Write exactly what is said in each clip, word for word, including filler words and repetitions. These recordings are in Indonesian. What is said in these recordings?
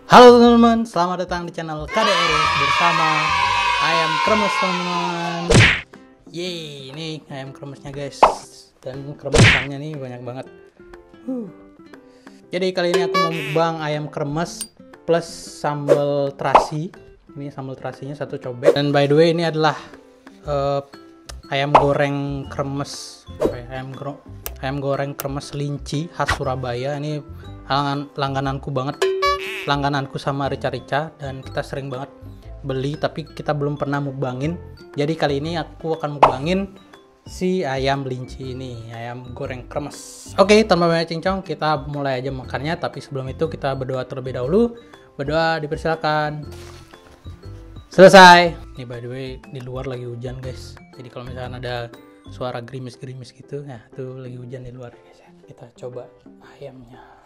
Halo teman-teman, selamat datang di channel K D R bersama ayam kremes teman-teman. Yeay, ini ayam kremesnya guys. Dan kremesannya nih banyak banget. Huh. Jadi kali ini aku mau mukbang ayam kremes plus sambal terasi. Ini sambal terasinya satu cobek. Dan by the way ini adalah uh, ayam goreng kremes. Okay, ayam, gro ayam goreng kremes linci khas Surabaya. Ini langgan langgananku banget. Langgananku sama rica-rica, dan kita sering banget beli tapi kita belum pernah mukbangin. Jadi kali ini aku akan mukbangin si ayam linci ini, ayam goreng kremes. Oke, tanpa banyak cincong kita mulai aja makannya, tapi sebelum itu kita berdoa terlebih dahulu. Berdoa dipersilakan. Selesai. Ini by the way di luar lagi hujan guys. Jadi kalau misalkan ada suara gerimis-gerimis gitu, nah tuh lagi hujan di luar guys. Kita coba ayamnya.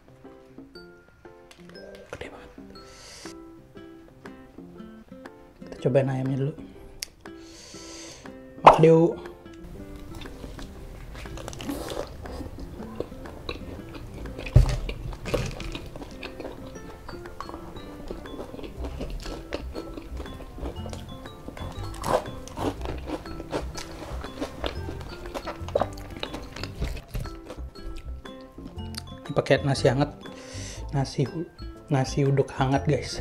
Gede banget. Kita cobain ayamnya dulu. Makan yuk. Ini pakai nasi hangat. Nasi nasi uduk hangat guys.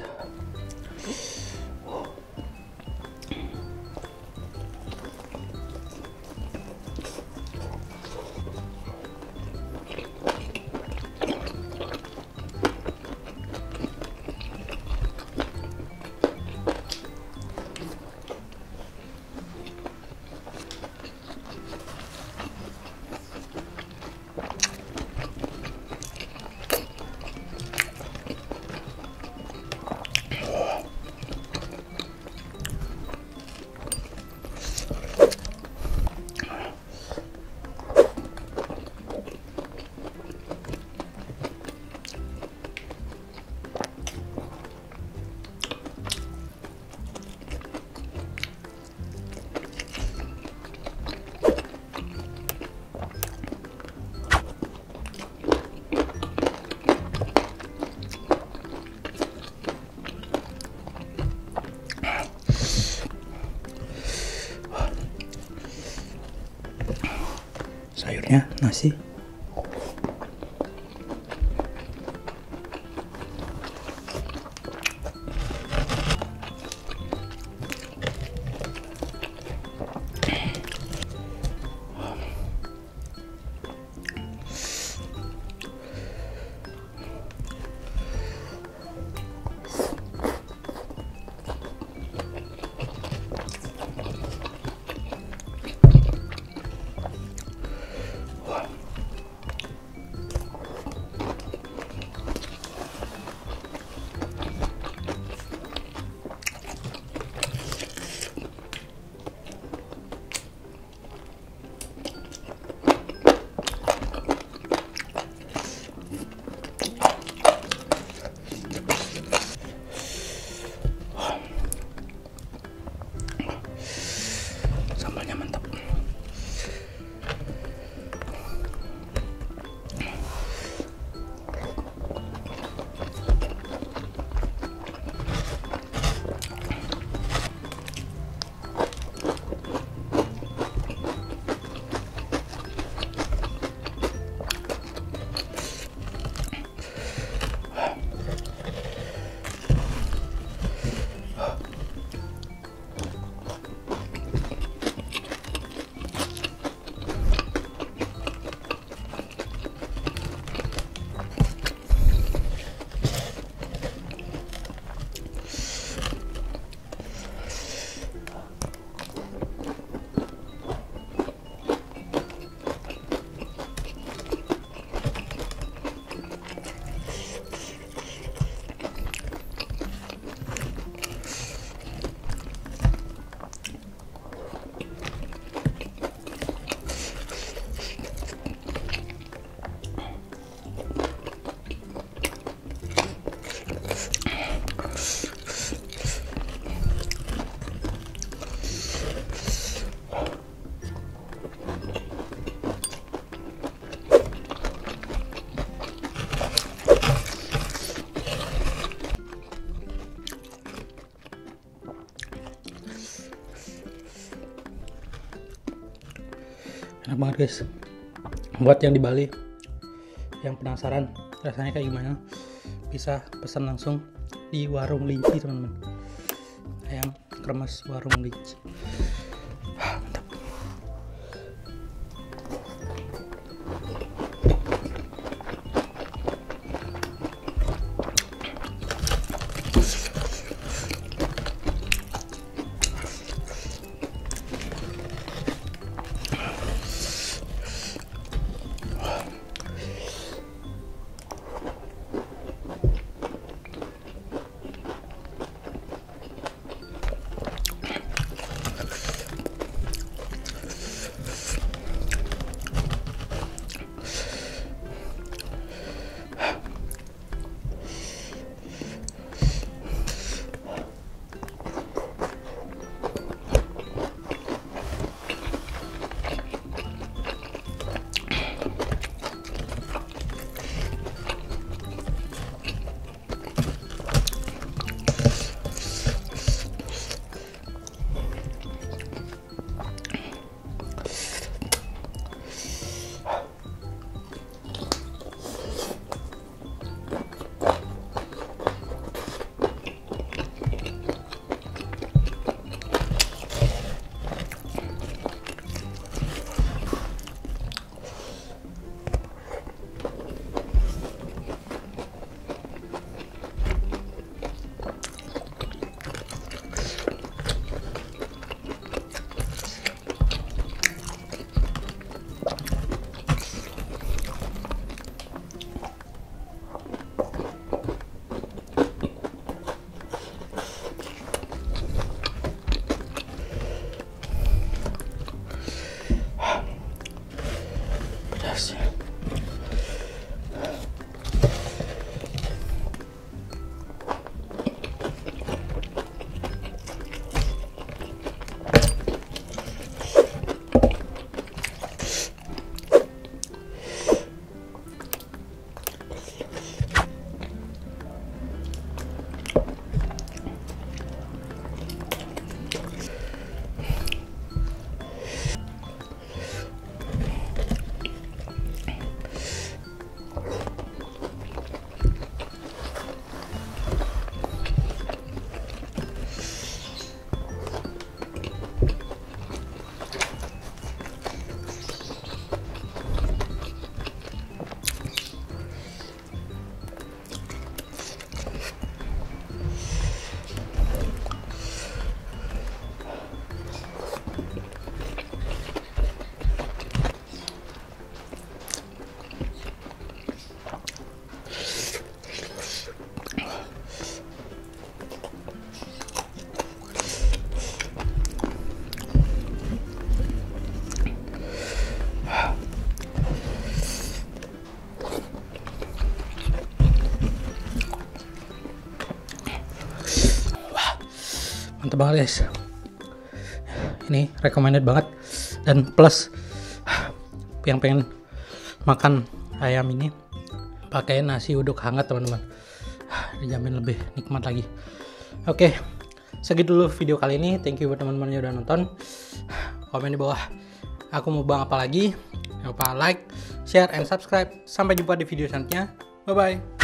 Enak banget guys. Buat yang di Bali yang penasaran rasanya kayak gimana, bisa pesan langsung di warung Linci teman-teman. Ayam kremes warung Linci. Mantap. Mantap banget guys, ini recommended banget. Dan plus yang pengen makan ayam ini pakai nasi uduk hangat teman-teman, dijamin lebih nikmat lagi. Oke, segitu dulu video kali ini. Thank you buat teman-teman yang udah nonton. Komen di bawah aku mau bang apa lagi. Jangan lupa like, share, and subscribe. Sampai jumpa di video selanjutnya. Bye bye.